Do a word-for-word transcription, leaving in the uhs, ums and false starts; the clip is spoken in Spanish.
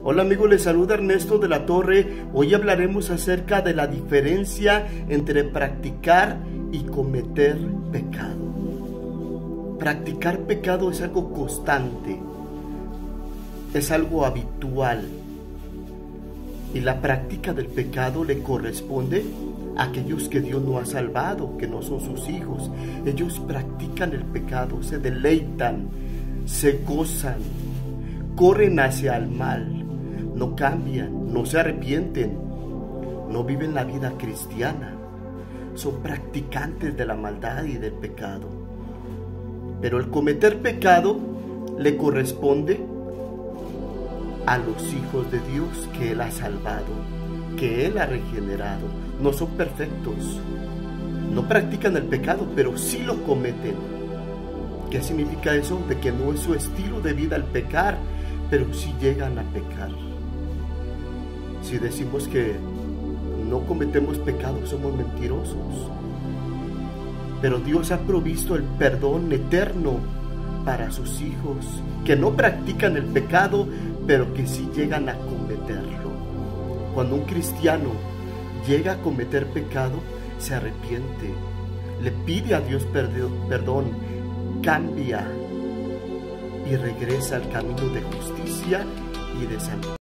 Hola amigos, les saluda Ernesto de la Torre. Hoy hablaremos acerca de la diferencia entre practicar y cometer pecado. Practicar pecado es algo constante, es algo habitual. Y la práctica del pecado le corresponde a aquellos que Dios no ha salvado, que no son sus hijos. Ellos practican el pecado, se deleitan, se gozan, corren hacia el mal. No cambian, no se arrepienten, no viven la vida cristiana, son practicantes de la maldad y del pecado. Pero el cometer pecado le corresponde a los hijos de Dios que Él ha salvado, que Él ha regenerado. No son perfectos, no practican el pecado, pero sí lo cometen. ¿Qué significa eso? De que no es su estilo de vida el pecar, pero sí llegan a pecar. Si decimos que no cometemos pecado, somos mentirosos. Pero Dios ha provisto el perdón eterno para sus hijos, que no practican el pecado, pero que sí llegan a cometerlo. Cuando un cristiano llega a cometer pecado, se arrepiente, le pide a Dios perdón, cambia y regresa al camino de justicia y de santidad.